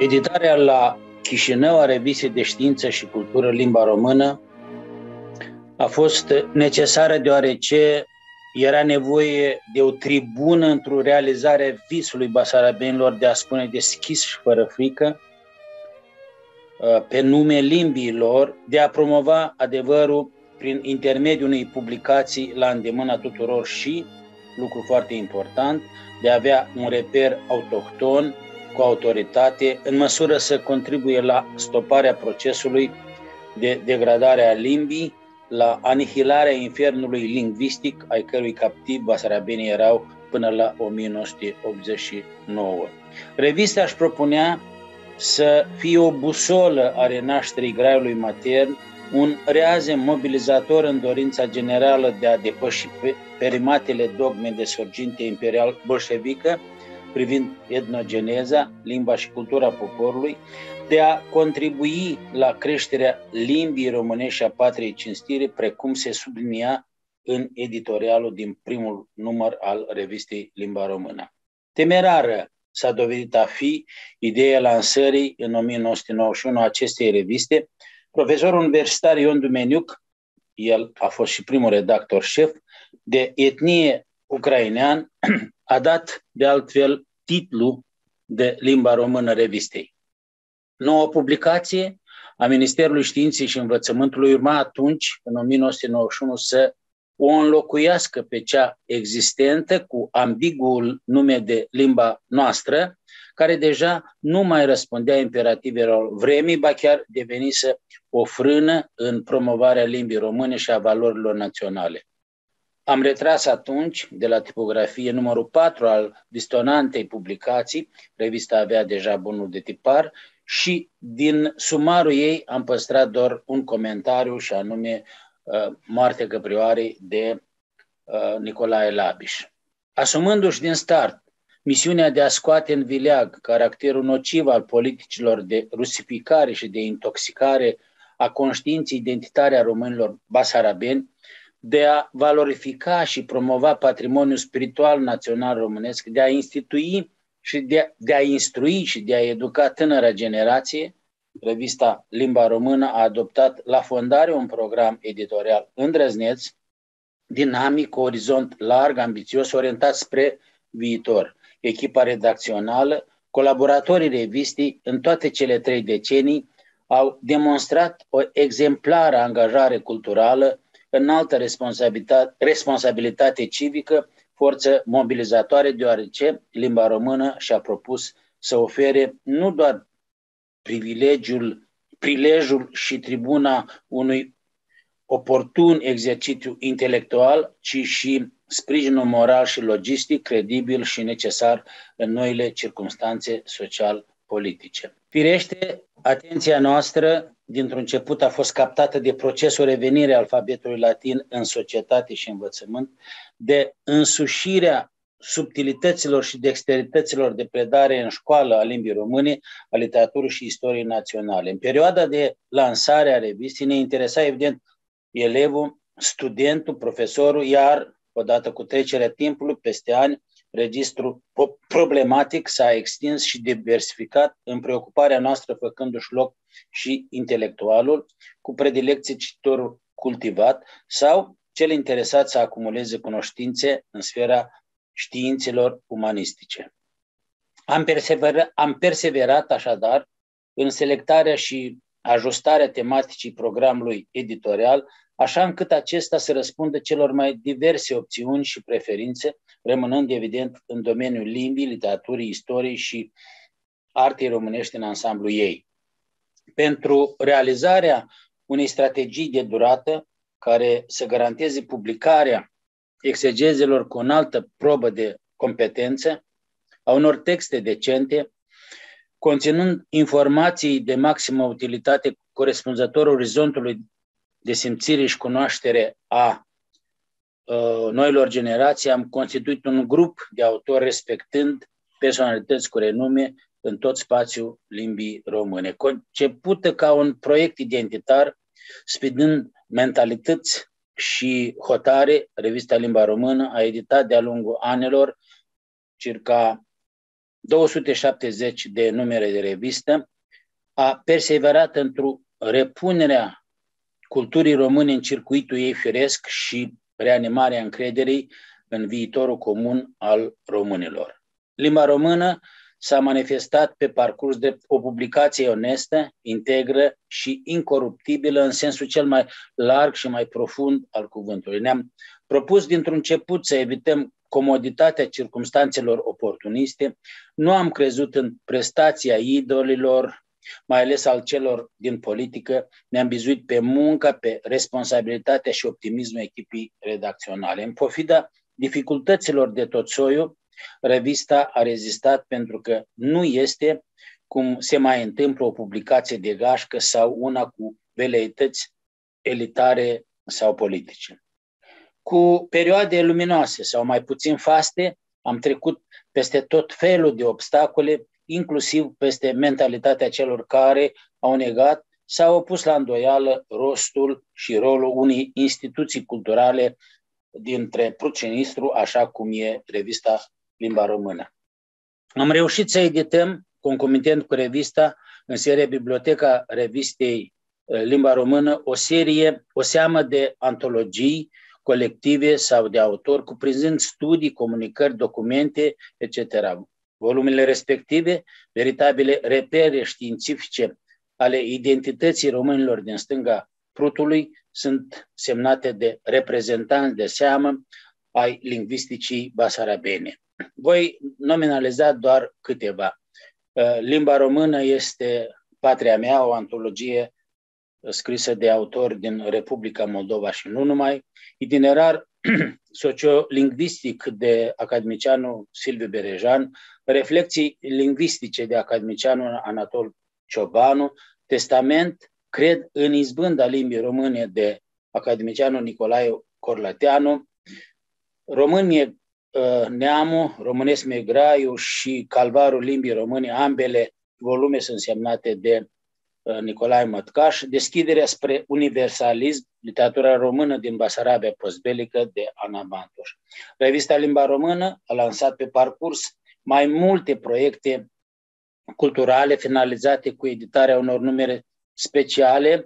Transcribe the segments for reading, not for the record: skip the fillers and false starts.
Editarea la Chișinău a revistei de știință și cultură limba română a fost necesară deoarece era nevoie de o tribună într-o realizare visului basarabenilor de a spune deschis și fără frică pe nume limbii lor, de a promova adevărul prin intermediul unei publicații la îndemâna tuturor și, lucru foarte important, de a avea un reper autohton cu autoritate, în măsură să contribuie la stoparea procesului de degradare a limbii, la anihilarea infernului lingvistic, ai cărui captivi basarabenii erau până la 1989. Revista își propunea să fie o busolă a renașterii graiului matern, un reazem mobilizator în dorința generală de a depăși perimatele dogme de sorginte imperial-bolșevică privind etnogeneza, limba și cultura poporului, de a contribui la creșterea limbii românești și a patriei cinstire, precum se sublinia în editorialul din primul număr al revistei Limba Română. Temerară s-a dovedit a fi ideea lansării în 1991 a acestei reviste. Profesorul universitar Ion Dumeniuc, el a fost și primul redactor șef, de etnie ucrainean, a dat de altfel titlul de Limba Română revistei. Noua publicație a Ministerului Științei și Învățământului urma atunci, în 1991, să o înlocuiască pe cea existentă cu ambiguul nume de limba noastră, care deja nu mai răspundea imperativelor vremii, ba chiar devenise o frână în promovarea limbii române și a valorilor naționale. Am retras atunci de la tipografie numărul 4 al distonantei publicații, revista avea deja bunul de tipar, și din sumarul ei am păstrat doar un comentariu, și anume Moartea Căprioarei de Nicolae Labiș. Asumându-și din start misiunea de a scoate în vileag caracterul nociv al politicilor de rusificare și de intoxicare a conștiinței identitare a românilor basarabeni, de a valorifica și promova patrimoniul spiritual național românesc, de a institui și de a instrui și de a educa tânăra generație, revista Limba Română a adoptat la fondare un program editorial îndrăzneț, dinamic, cu orizont larg, ambițios, orientat spre viitor. Echipa redacțională, colaboratorii revistei în toate cele 3 decenii au demonstrat o exemplară angajare culturală, înaltă responsabilitate civică, forță mobilizatoare, deoarece Limba Română și-a propus să ofere nu doar prilejul și tribuna unui oportun exercițiu intelectual, ci și sprijinul moral și logistic credibil și necesar în noile circumstanțe social-politice. Firește, atenția noastră dintr-un început a fost captată de procesul revenirii alfabetului latin în societate și învățământ, de însușirea subtilităților și dexterităților de predare în școală a limbii române, a literaturii și istoriei naționale. În perioada de lansare a revistei ne interesa evident elevul, studentul, profesorul, iar odată cu trecerea timpului, peste ani, registrul problematic s-a extins și diversificat în preocuparea noastră, făcându-și loc și intelectualul, cu predilecție cititorul cultivat sau cel interesat să acumuleze cunoștințe în sfera științelor umanistice. Am perseverat așadar în selectarea și ajustarea tematicii programului editorial, așa încât acesta să răspundă celor mai diverse opțiuni și preferințe, rămânând evident în domeniul limbii, literaturii, istoriei și artei românești în ansamblu ei. Pentru realizarea unei strategii de durată care să garanteze publicarea exegezelor cu o înaltă probă de competență, a unor texte decente, conținând informații de maximă utilitate corespunzător orizontului de simțire și cunoaștere a noilor generații, am constituit un grup de autori respectând personalități cu renume în tot spațiul limbii române. Concepută ca un proiect identitar, sfidând mentalități și hotare, revista Limba Română a editat de-a lungul anilor circa 270 de numere de revistă, a perseverat într-o repunerea culturii române în circuitul ei firesc și reanimarea încrederii în viitorul comun al românilor. Limba română s-a manifestat pe parcurs de o publicație onestă, integră și incoruptibilă în sensul cel mai larg și mai profund al cuvântului. Ne-am propus dintr-un început să evităm comoditatea circumstanțelor oportuniste, nu am crezut în prestația idolilor, mai ales al celor din politică, ne-am bizuit pe muncă, pe responsabilitatea și optimismul echipii redacționale. În pofida dificultăților de tot soiul, revista a rezistat pentru că nu este, cum se mai întâmplă, o publicație de gașcă sau una cu veleități elitare sau politice. Cu perioade luminoase sau mai puțin faste, am trecut peste tot felul de obstacole, inclusiv peste mentalitatea celor care au negat sau au pus la îndoială rostul și rolul unei instituții culturale dintre Prut și Nistru, așa cum e revista Limba Română. Am reușit să edităm, concomitent cu revista, în seria Biblioteca Revistei Limba Română, o seamă de antologii colective sau de autori, cuprinzând studii, comunicări, documente, etc. Volumele respective, veritabile repere științifice ale identității românilor din stânga Prutului, sunt semnate de reprezentanți de seamă ai lingvisticii basarabene. Voi nominaliza doar câteva. Limba română este Patria mea, o antologie scrisă de autori din Republica Moldova și nu numai, itinerar sociolingvistic de academicianul Silviu Berejan, reflexii lingvistice de academicianul Anatol Ciobanu, testament, cred în izbânda limbii române de academicianul Nicolae Corlateanu, Românie neamul, românesc mi-e graiul și calvarul limbii române, ambele volume sunt semnate de Nicolae Mătcaș, deschiderea spre universalism, literatura română din Basarabia postbelică de Ana Bantoș. Revista Limba Română a lansat pe parcurs mai multe proiecte culturale finalizate cu editarea unor numere speciale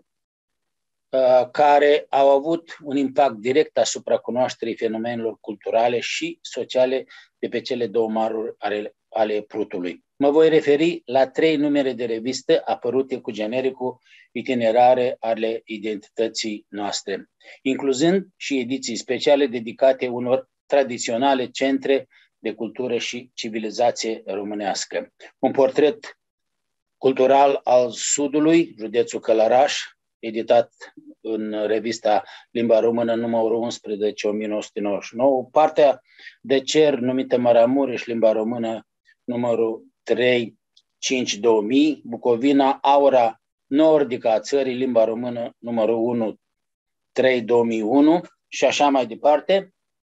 care au avut un impact direct asupra cunoașterii fenomenelor culturale și sociale de pe cele două maruri ale Prutului. Mă voi referi la 3 numere de revistă apărute cu genericul itinerare ale identității noastre, incluzând și ediții speciale dedicate unor tradiționale centre de cultură și civilizație românească. Un portret cultural al Sudului, județul Călăraș, editat în revista Limba Română numărul 11, 1999, partea de cer numită Maramureș, Limba Română numărul 3, 5, 2000, Bucovina, aura nordică a țării, Limba Română numărul 1, 3, 2001 și așa mai departe.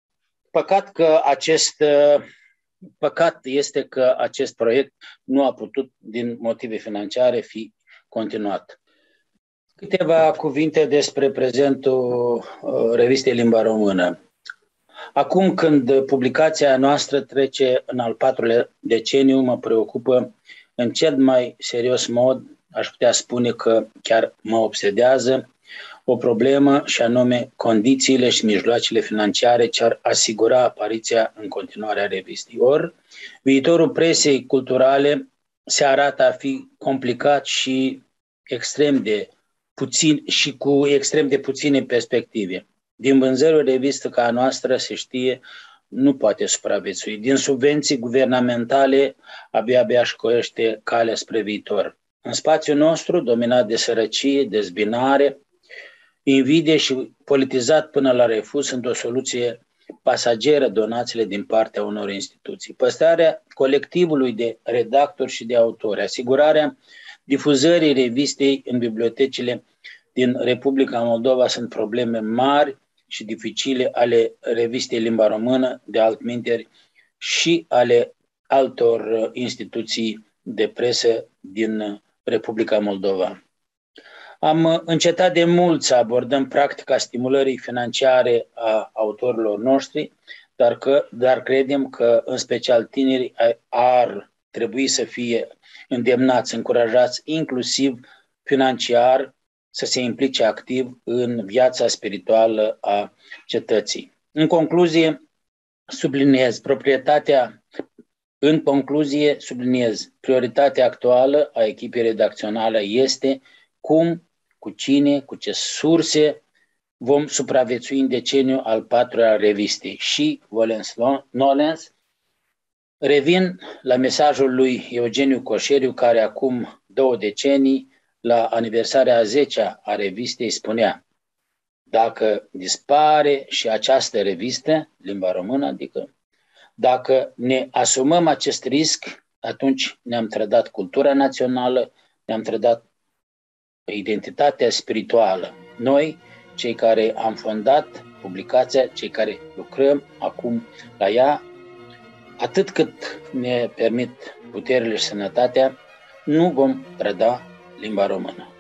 Păcat este că acest proiect nu a putut, din motive financiare, fi continuat. Câteva cuvinte despre prezentul revistei Limba Română. Acum, când publicația noastră trece în al 4-lea deceniu, mă preocupă în cel mai serios mod, aș putea spune că chiar mă obsedează, o problemă și anume condițiile și mijloacele financiare ce ar asigura apariția în continuare a revistei. Ori, viitorul presei culturale se arată a fi complicat și extrem de puțin și cu extrem de puține perspective. Din vânzări o revistă ca a noastră, se știe, nu poate supraviețui. Din subvenții guvernamentale abia își coiește calea spre viitor. În spațiul nostru, dominat de sărăcie, dezbinare, invidie și politizat până la refuz, sunt o soluție pasageră donațiile din partea unor instituții. Păstrarea colectivului de redactori și de autori, asigurarea difuzării revistei în bibliotecile din Republica Moldova sunt probleme mari și dificile ale revistei Limba Română, de altminteri și ale altor instituții de presă din Republica Moldova. Am încetat de mult să abordăm practica stimulării financiare a autorilor noștri, dar credem că în special tinerii ar trebui să fie îndemnați, încurajați, inclusiv financiar, să se implice activ în viața spirituală a cetății. În concluzie, prioritatea actuală a echipei redacționale este cum, cu cine, cu ce surse vom supraviețui în deceniul al patrulea al revistei. Și, volens nolens, revin la mesajul lui Eugeniu Coșeriu, care acum 2 decenii, la aniversarea a 10-a a revistei, spunea: dacă dispare și această revistă, limba română, adică dacă ne asumăm acest risc, atunci ne-am trădat cultura națională, ne-am trădat identitatea spirituală. Noi, cei care am fondat publicația, cei care lucrăm acum la ea, atât cât ne permit puterile și sănătatea, nu vom trăda limba română.